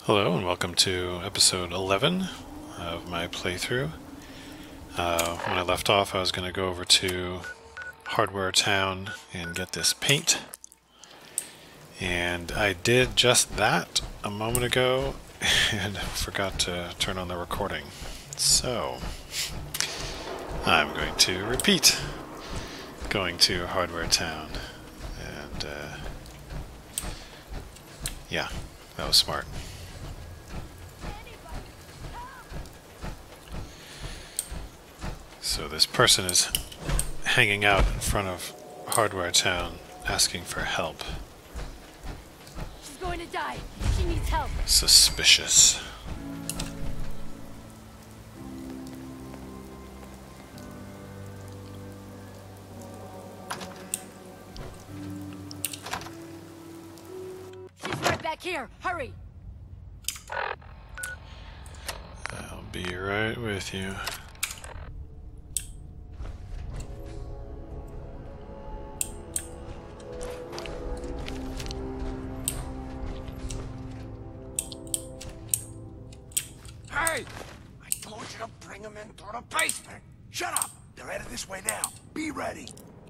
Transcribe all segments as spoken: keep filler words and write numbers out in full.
Hello and welcome to episode eleven of my playthrough. Uh, when I left off, I was going to go over to Hardware Town and get this paint. And I did just that a moment ago and forgot to turn on the recording. So, I'm going to repeat going to Hardware Town. And, uh, yeah, that was smart. So this person is hanging out in front of Hardware Town asking for help. She's going to die. She needs help. Suspicious. She's right back here. Hurry. I'll be right with you. Hey! I told you to bring them into the basement! Shut up! They're headed this way now. Be ready.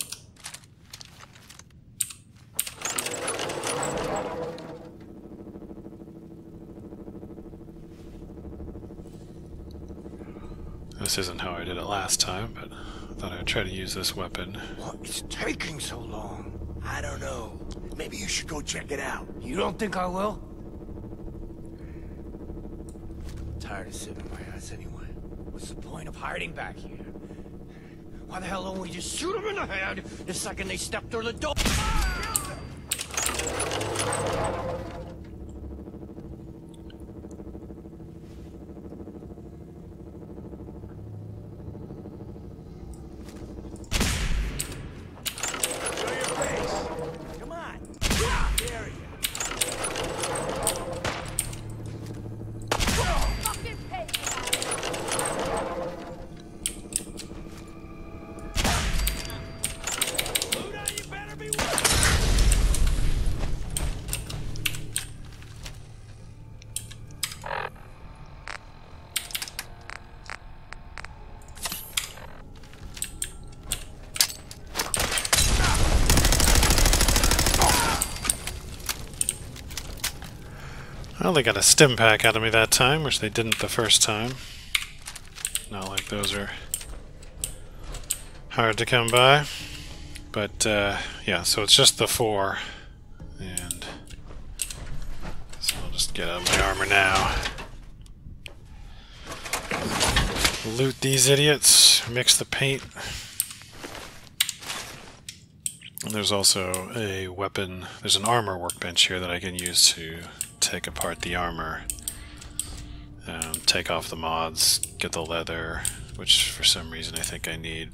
This isn't how I did it last time, but I thought I'd try to use this weapon. What's taking so long? I don't know. Maybe you should go check it out. You don't think I will? I'm tired of sitting on my ass anyway. What's the point of hiding back here? Why the hell don't we just shoot them in the head the second they step through the door? Show your face. Come on. There you Fucking pay. Luda, you better be Well, they got a stim pack out of me that time, which they didn't the first time. Not like those are hard to come by. But, uh, yeah, so it's just the four. And so I'll just get out my armor now. Loot these idiots, mix the paint. And there's also a weapon, there's an armor workbench here that I can use to take apart the armor, um, take off the mods, get the leather, which for some reason I think I need.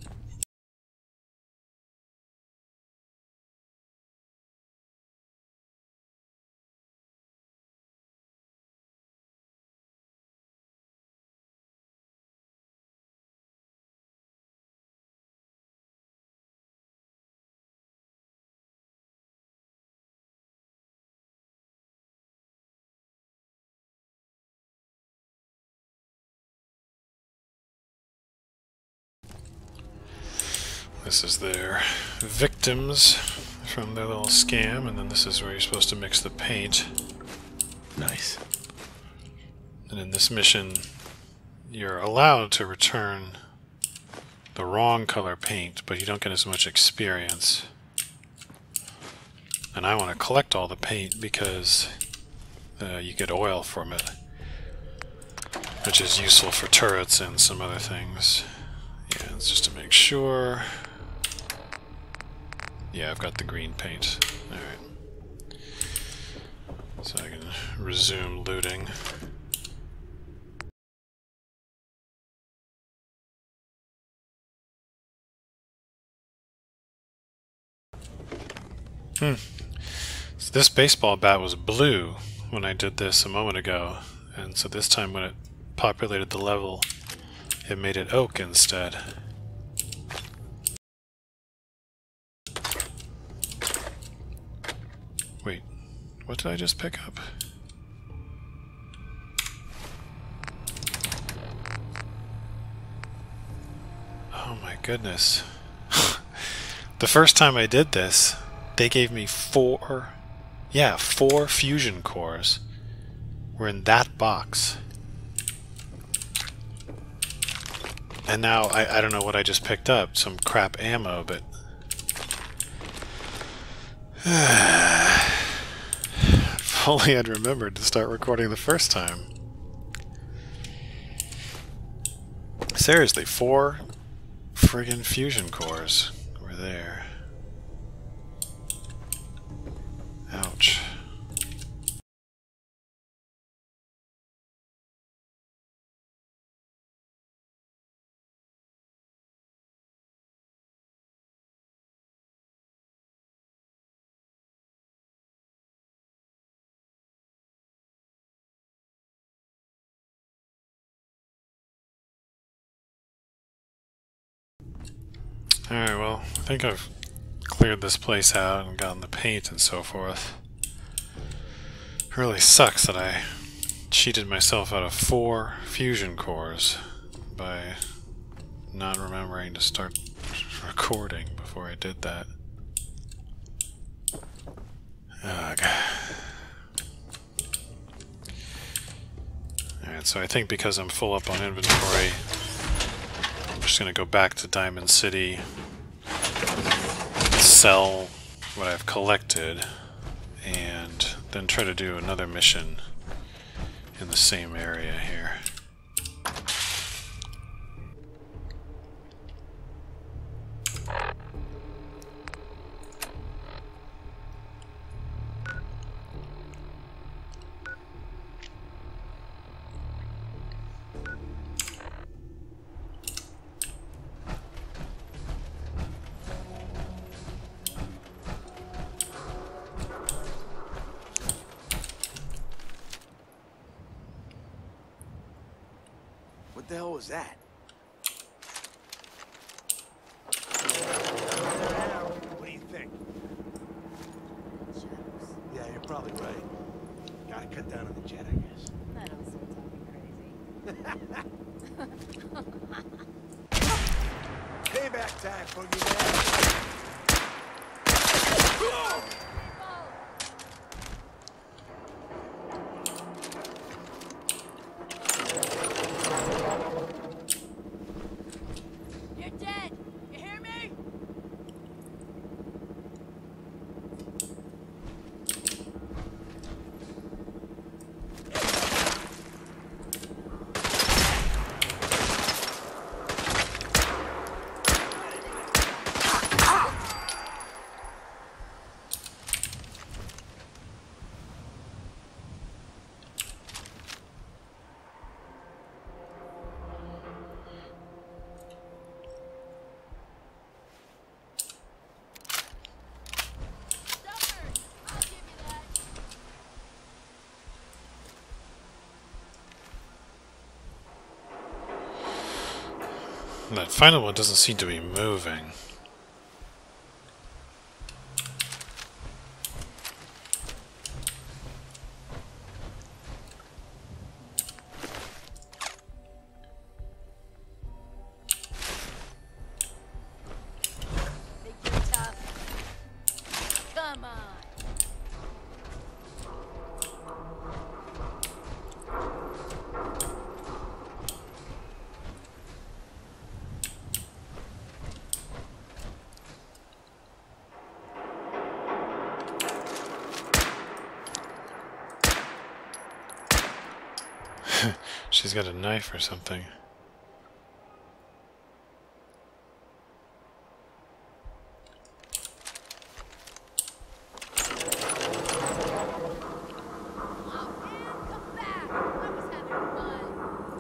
This is their victims from their little scam, and then this is where you're supposed to mix the paint. Nice. And in this mission, you're allowed to return the wrong color paint, but you don't get as much experience. And I want to collect all the paint because uh, you get oil from it, which is useful for turrets and some other things. Yeah, it's just to make sure. Yeah, I've got the green paint. Alright. So I can resume looting. Hmm. So this baseball bat was blue when I did this a moment ago, and so this time when it populated the level, it made it oak instead. Wait, what did I just pick up? goodness. The first time I did this, they gave me four, yeah, four fusion cores were in that box. And now, I, I don't know what I just picked up, some crap ammo, but... if only I'd remembered to start recording the first time. Seriously, four friggin' fusion cores were there. Ouch. Alright, well, I think I've cleared this place out and gotten the paint and so forth. It really sucks that I cheated myself out of four fusion cores by not remembering to start recording before I did that. Ugh. Alright, so I think because I'm full up on inventory, I'm just going to go back to Diamond City, sell what I've collected, and then try to do another mission in the same area here. What the hell was that? What do you think? Yeah, you're probably right. Gotta cut down on the jet, I guess. That also crazy. Payback time, boogeyman. You're dead. You hear me? That final one doesn't seem to be moving. Think you're tough? Come on. She's got a knife or something. Oh, man, come back. I was having fun.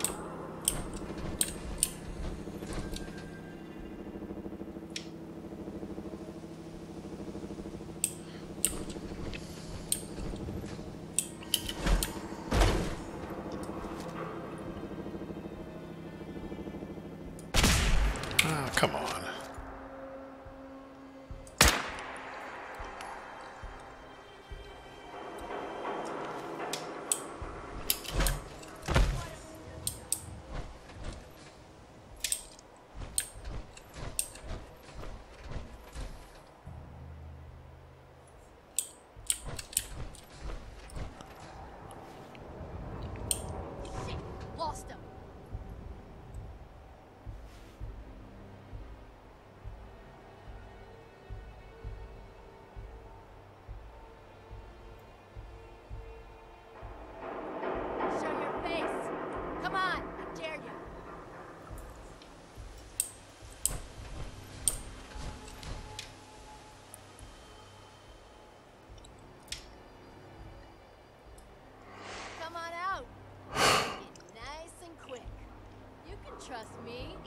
me?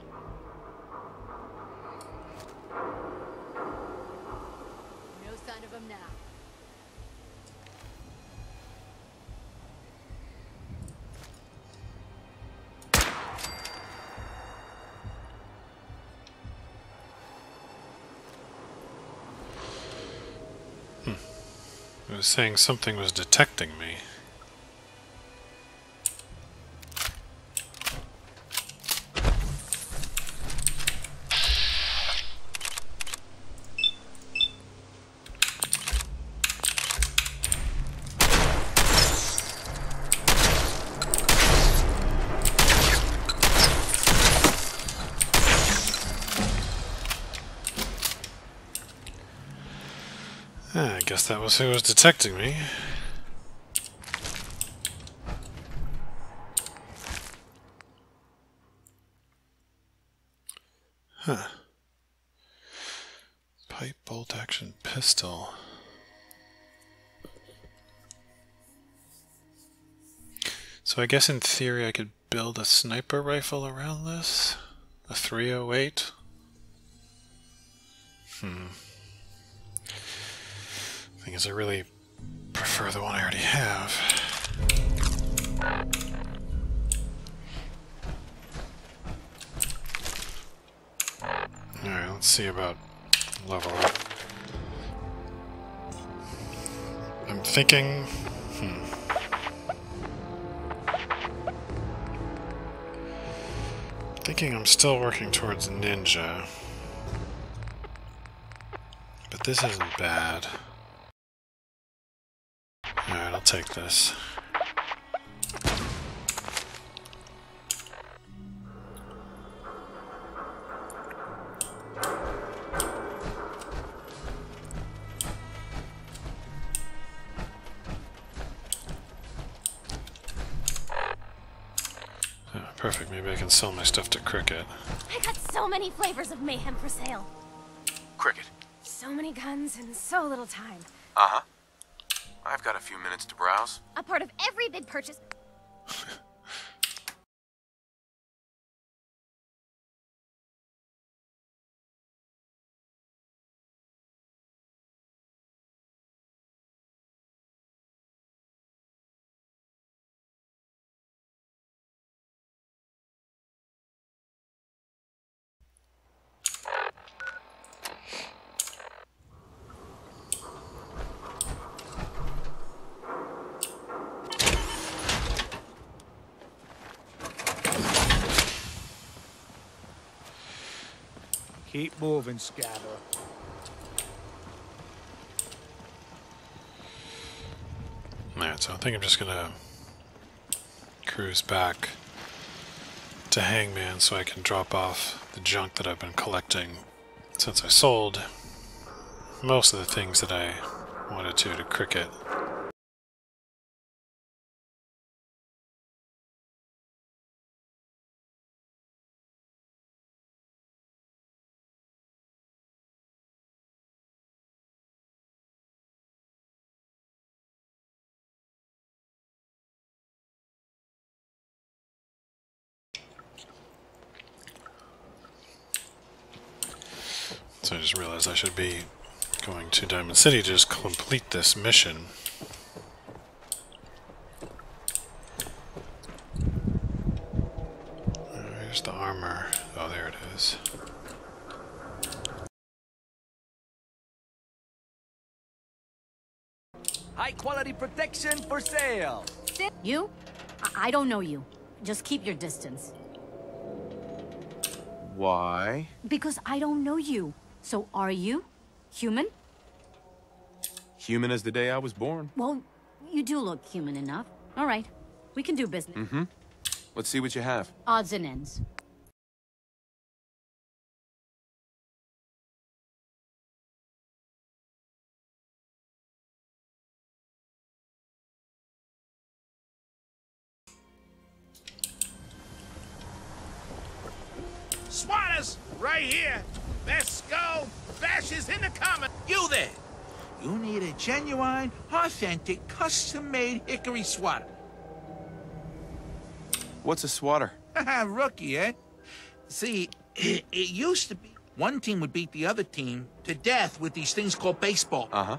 No sign of him now. It was saying something was detecting me. Ah, I guess that was who was detecting me. Huh. Pipe bolt action pistol. So I guess in theory I could build a sniper rifle around this? A three oh eight? Hmm. Thing is, I really prefer the one I already have. Alright, let's see about level up. I'm thinking... Hmm. Thinking I'm still working towards ninja. But this isn't bad. Alright, I'll take this. Oh, perfect, maybe I can sell my stuff to Cricket. I got so many flavors of mayhem for sale. Cricket. So many guns and so little time. Uh-huh. I've got a few minutes to browse. A part of every big purchase. Keep moving, Scabber. Alright, so I think I'm just gonna cruise back to Hangman so I can drop off the junk that I've been collecting since I sold most of the things that I wanted to to Cricket. So I just realized I should be going to Diamond City to just complete this mission. Where's the armor? Oh, there it is. High quality protection for sale. You? I, I don't know you. Just keep your distance. Why? Because I don't know you. So are you human? Human as the day I was born. Well, you do look human enough. All right. We can do business. Mm-hmm. Let's see what you have. Odds and ends. Swatters, right here. Let's go. Bash is in the comment. You there. You need a genuine, authentic, custom-made hickory swatter. What's a swatter? Haha, rookie, eh? See, it, it used to be one team would beat the other team to death with these things called baseball. Uh-huh.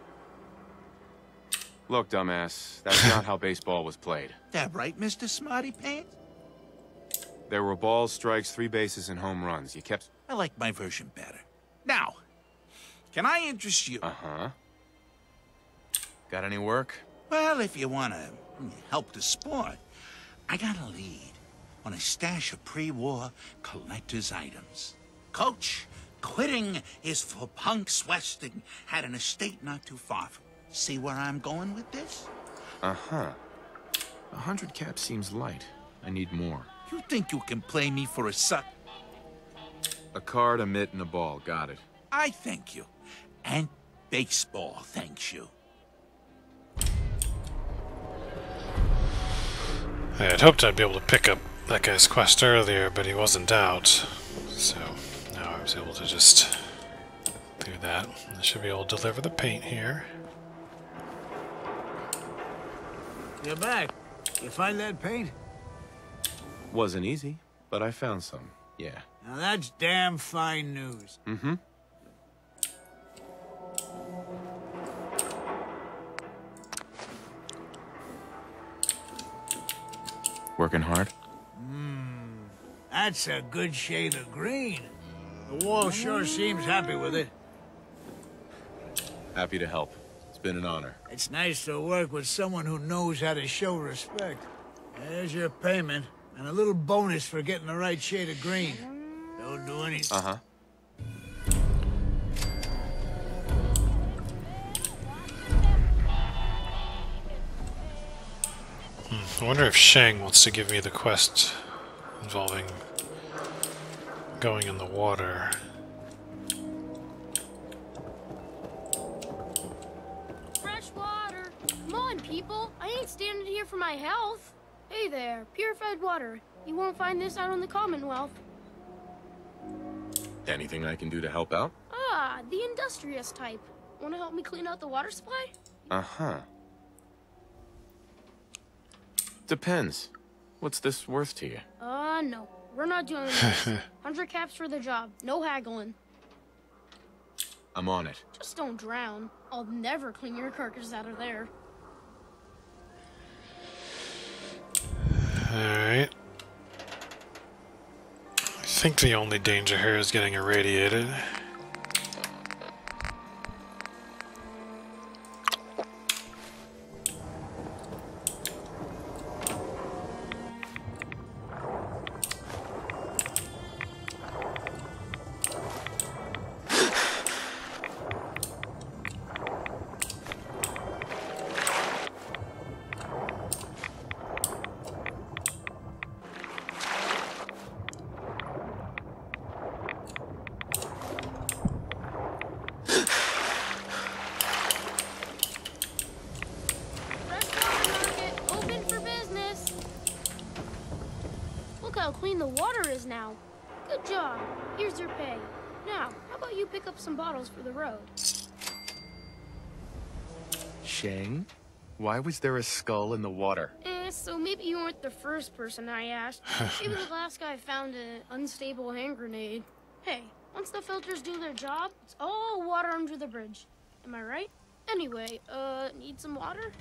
Look, dumbass, that's not how baseball was played. That right, Mister Smarty Pants? There were balls, strikes, three bases, and home runs. You kept... I like my version better. Now, can I interest you? Uh-huh. Got any work? Well, if you want to help the sport, I got a lead on a stash of pre-war collector's items. Coach, quitting is for punks Westing had an estate not too far from. See where I'm going with this? Uh-huh. A hundred caps seems light. I need more. You think you can play me for a suck? A card, a mitt, and a ball. Got it. I thank you. And baseball thanks you. I had hoped I'd be able to pick up that guy's quest earlier, but he wasn't out. So now I was able to just do that. I should be able to deliver the paint here. You're back. You find that paint? Wasn't easy, but I found some. Yeah. Now that's damn fine news. Mm-hmm. Working hard? Mmm. That's a good shade of green. The wall sure seems happy with it. Happy to help. It's been an honor. It's nice to work with someone who knows how to show respect. There's your payment, and a little bonus for getting the right shade of green. Don't do anything. Uh-huh. Hmm. I wonder if Shang wants to give me the quest involving going in the water. Fresh water. Come on, people. I ain't standing here for my health. Hey there, purified water. You won't find this out on the Commonwealth. Anything I can do to help out? Ah, the industrious type. Want to help me clean out the water supply? Uh-huh. Depends. What's this worth to you? Uh, no. We're not doing this. Hundred caps for the job. No haggling. I'm on it. Just don't drown. I'll never clean your carcass out of there. Alright. I think the only danger here is getting irradiated. How clean the water is now. Good job. Here's your pay. Now, how about you pick up some bottles for the road? Shang? Why was there a skull in the water? Eh, so maybe you weren't the first person I asked. Maybe the last guy found an unstable hand grenade. Hey, once the filters do their job, it's all water under the bridge. Am I right? Anyway, uh, need some water?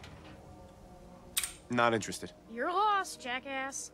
Not interested. You're lost, jackass.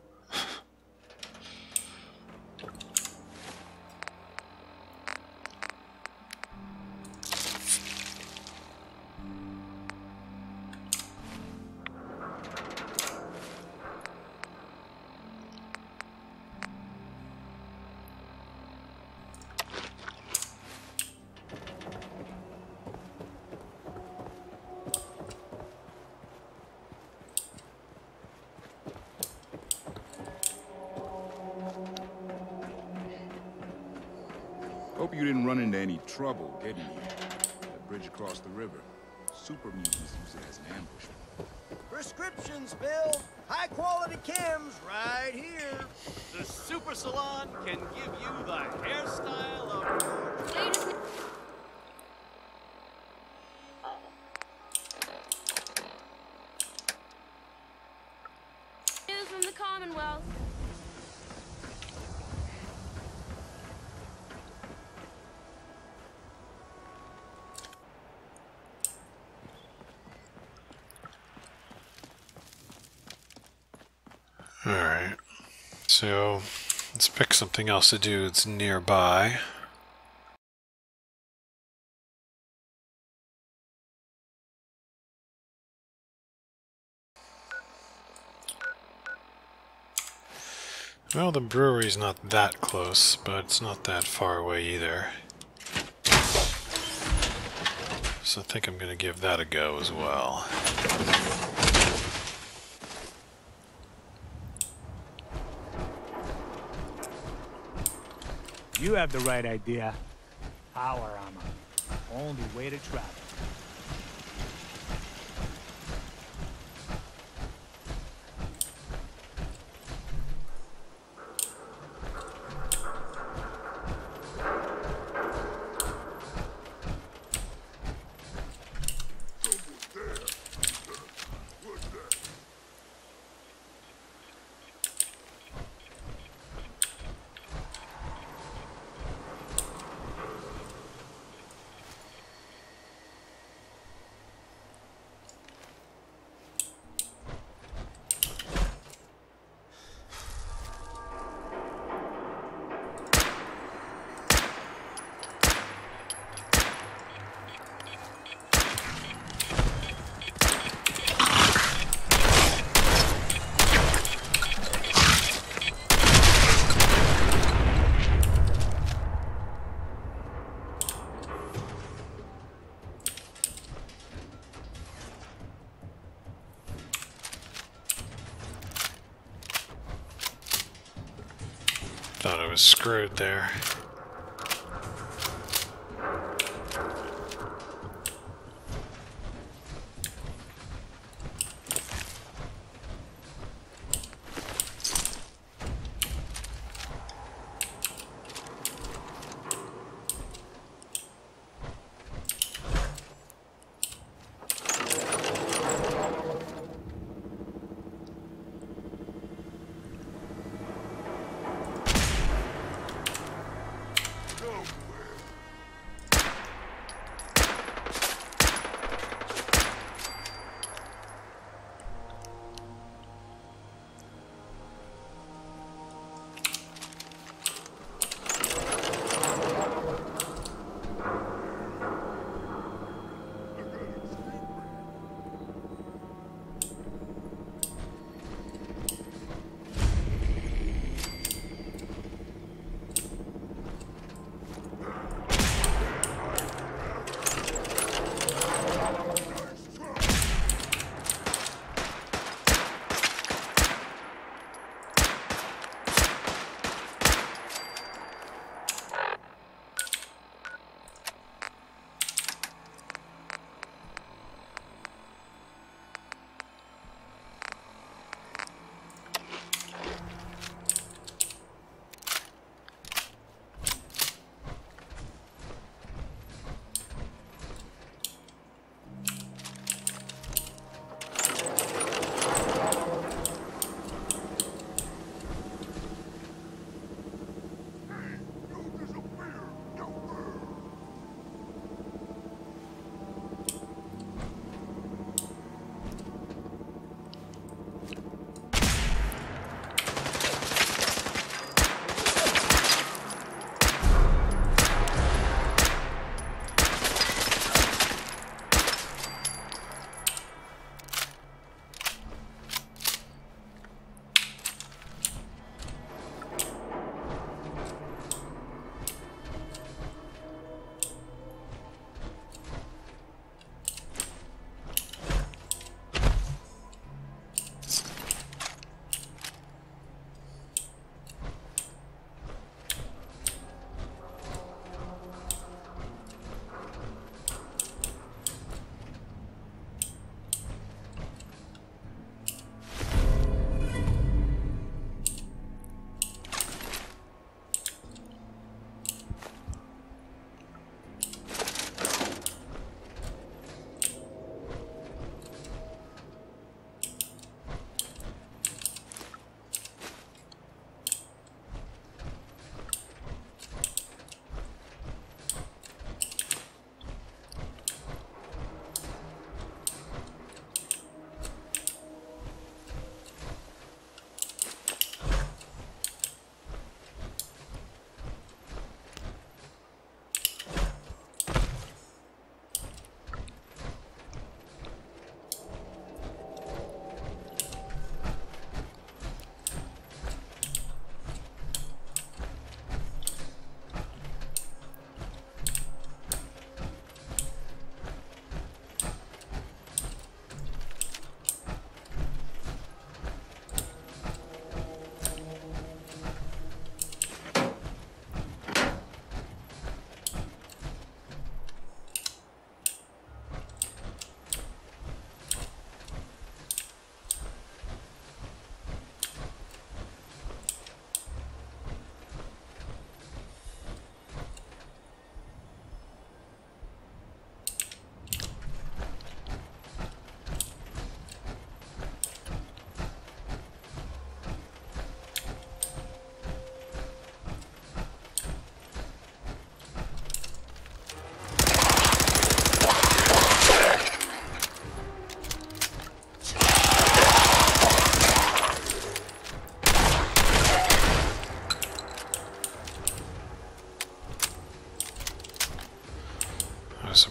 Hope you didn't run into any trouble getting here. The bridge across the river. Super mutants use it as an ambush. Prescriptions, Bill. High quality chems right here. The Super Salon can give you the hairstyle of... Ladies and... News from the Commonwealth. Alright, so let's pick something else to do that's nearby. Well, the brewery's not that close, but it's not that far away either. So I think I'm going to give that a go as well. You have the right idea. Power armor. Only way to travel. Thought I was screwed there.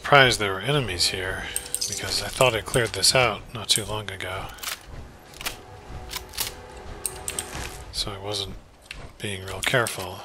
surprised there were enemies here, because I thought I cleared this out not too long ago. So I wasn't being real careful.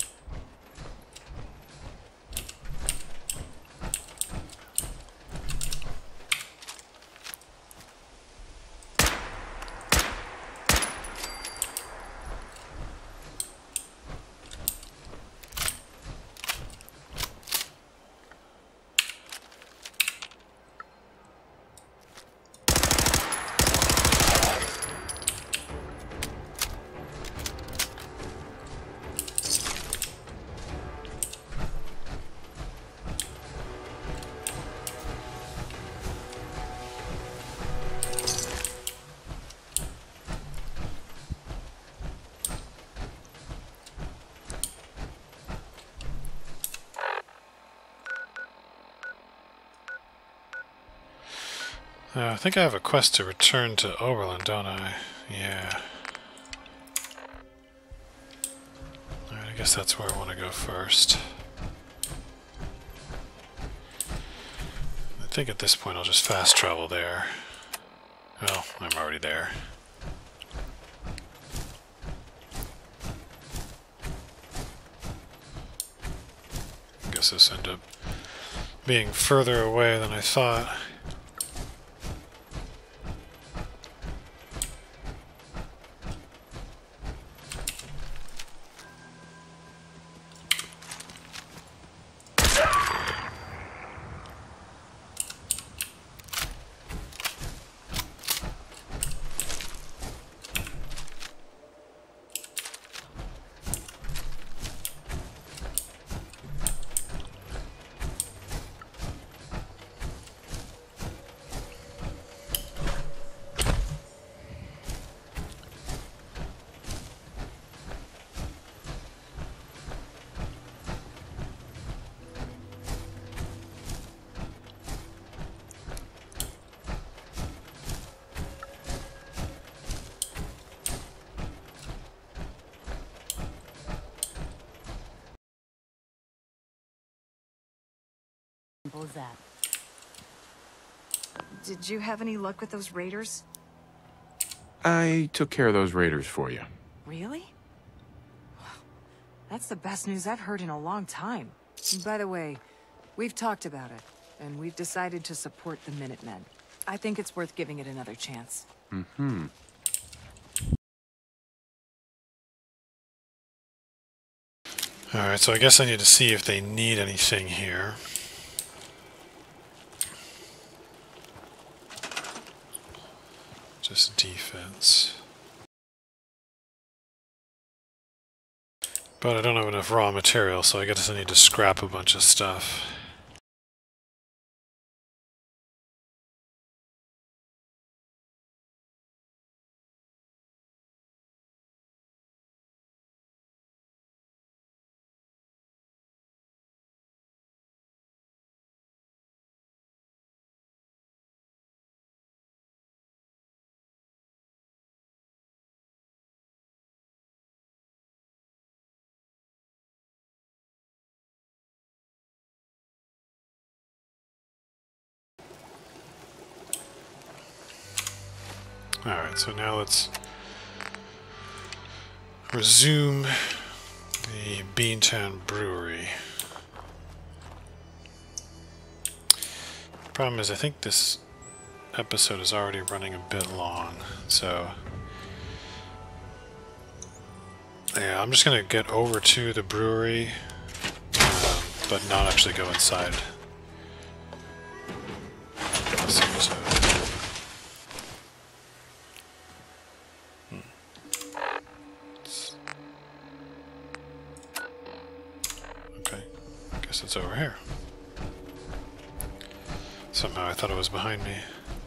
Uh, I think I have a quest to return to Oberlin, don't I? Yeah. Alright, I guess that's where I want to go first. I think at this point I'll just fast travel there. Well, I'm already there. I guess this ended up being further away than I thought. Simple as that. Did you have any luck with those raiders? I took care of those raiders for you. Really? That's the best news I've heard in a long time. By the way, we've talked about it, and we've decided to support the Minutemen. I think it's worth giving it another chance. Mm-hmm. Alright, so I guess I need to see if they need anything here. Just defense. But I don't have enough raw material, so I guess I need to scrap a bunch of stuff. Alright, so now let's resume the Beantown Brewery. Problem is, I think this episode is already running a bit long, so yeah, I'm just gonna get over to the brewery, um, but not actually go inside. So, it's over here. Somehow I thought it was behind me.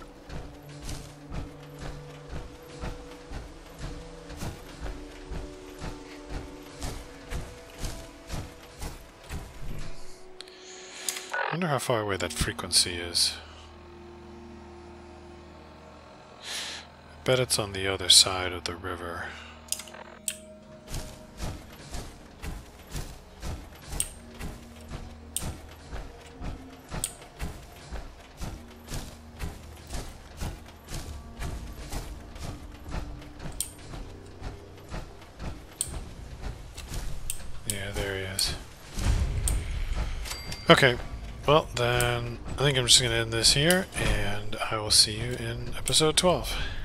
I wonder how far away that frequency is. I bet it's on the other side of the river. Yeah, there he is. Okay, well then, I think I'm just going to end this here, and I will see you in episode twelve.